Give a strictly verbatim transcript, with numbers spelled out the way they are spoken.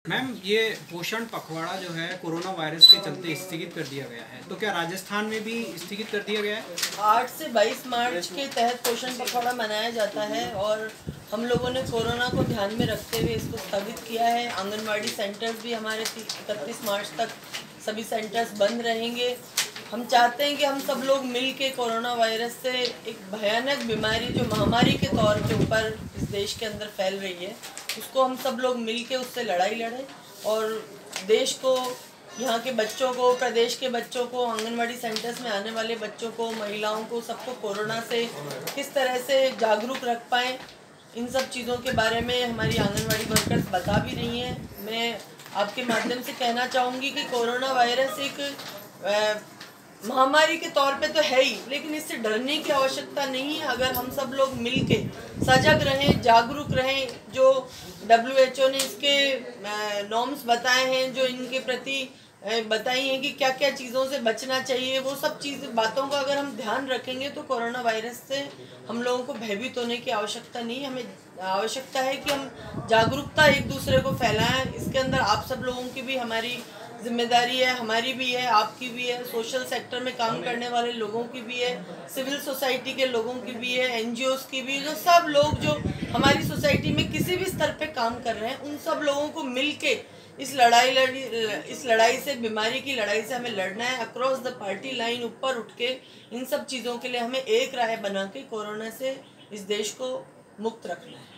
Ma'am, ये पोषण पखवाड़ा जो है कोरोना वायरस के चलते स्थगित कर दिया गया है, तो क्या राजस्थान में भी स्थगित कर दिया गया है? आठ से बाईस मार्च के तहत पोषण पखवाड़ा मनाया जाता है और हम लोगों ने कोरोना को ध्यान में रखते हुए इसको स्थगित किया है। आंगनवाड़ी सेंटर्स भी हमारे इकतीस मार्च तक सभी सेंटर्स बंद रहेंगे। हम चाहते हैं कि हम सब लोग मिल के कोरोना वायरस से एक भयानक बीमारी जो महामारी के तौर के ऊपर इस देश के अंदर फैल रही है, उसको हम सब लोग मिल के उससे लड़ाई लड़ें और देश को, यहाँ के बच्चों को, प्रदेश के बच्चों को, आंगनवाड़ी सेंटर्स में आने वाले बच्चों को, महिलाओं को, सबको कोरोना से किस तरह से जागरूक रख पाएँ, इन सब चीज़ों के बारे में हमारी आंगनवाड़ी वर्कर्स बता भी रही हैं। मैं आपके माध्यम से कहना चाहूँगी कि कोरोना वायरस एक महामारी के तौर पे तो है ही, लेकिन इससे डरने की आवश्यकता नहीं है। अगर हम सब लोग मिलके सजग रहें, जागरूक रहें, जो डब्ल्यू एच ओ ने इसके नॉर्म्स बताए हैं, जो इनके प्रति बताई हैं कि क्या क्या चीज़ों से बचना चाहिए, वो सब चीज़ बातों का अगर हम ध्यान रखेंगे तो कोरोना वायरस से हम लोगों को भयभीत होने की आवश्यकता नहीं। हमें आवश्यकता है कि हम जागरूकता एक दूसरे को फैलाएं। इसके अंदर आप सब लोगों की भी हमारी जिम्मेदारी है, हमारी भी है, आपकी भी है, सोशल सेक्टर में काम करने वाले लोगों की भी है, सिविल सोसाइटी के लोगों की भी है, एन जी ओज़ की भी, जो सब लोग जो हमारी सोसाइटी में किसी भी स्तर पे काम कर रहे हैं, उन सब लोगों को मिलके इस लड़ाई लड़ी इस लड़ाई से, बीमारी की लड़ाई से हमें लड़ना है। अक्रॉस द पार्टी लाइन ऊपर उठ के इन सब चीज़ों के लिए हमें एक राय बना के कोरोना से इस देश को मुक्त रखना है।